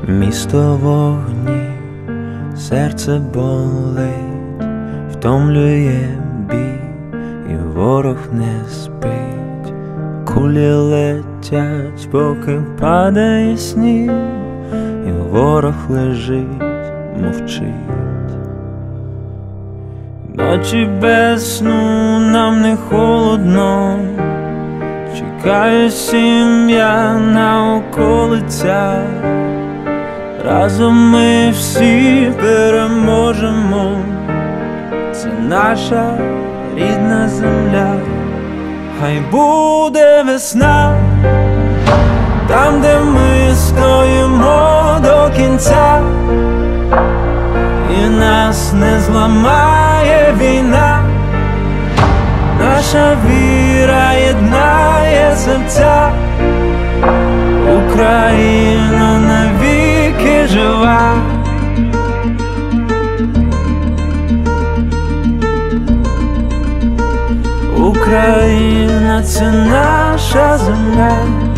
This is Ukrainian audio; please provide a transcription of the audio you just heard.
Місто вогні, серце болить, втомлює бій, і ворог не спить. Кулі летять, поки падає сніг, і ворог лежить, мовчить. Ночі без сну, нам не холодно, чекає сім'я на околицях. Разом ми всі переможемо, це наша рідна земля. Хай буде весна, там, де ми стоїмо до кінця, і нас не зламає війна. Наша віра єднає серця, Україна навіки жива. Україна — це наша земля.